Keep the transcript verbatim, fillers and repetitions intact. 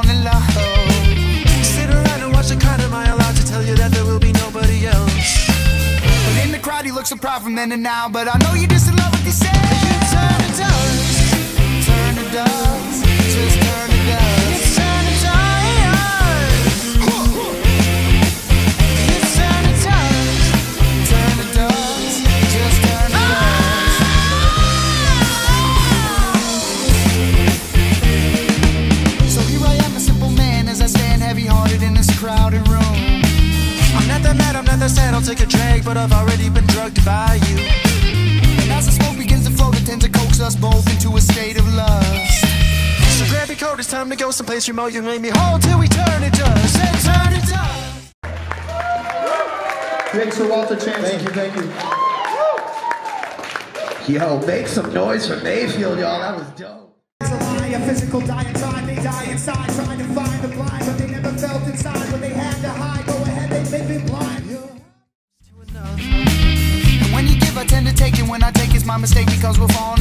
on the low. Sit around and watch the crowd. Am I allowed to tell you that there will be nobody else? But in the crowd you look so proud from then to now. But I know you're just in love with yourself. You turn to dust, turn to dust, just turn to dust. You turn to dust, you turn to dust, turn to dust, just turn to dust. So here I am, a simple man, as I stand heavy-hearted in this crowded room. I'm not that mad, I'm not that sad, I'll take a drag, but I've already been drugged by you. And as the smoke begins to flow, it tends to coax us both into a state of lust. So grab your coat, it's time to go someplace remote. You make me whole till we turn it dust, and turn it dust. Thanks for Walter Chancellor. Thank you, thank you. Yo, make some noise for Mayfield, y'all. That was dope. It's a lie, a physical diatribe. They die inside, trying to find the blind, but they never felt inside what they had to hide. Go ahead, they may be blind. And when you give, I tend to take it. When I take, it's my mistake because we're falling.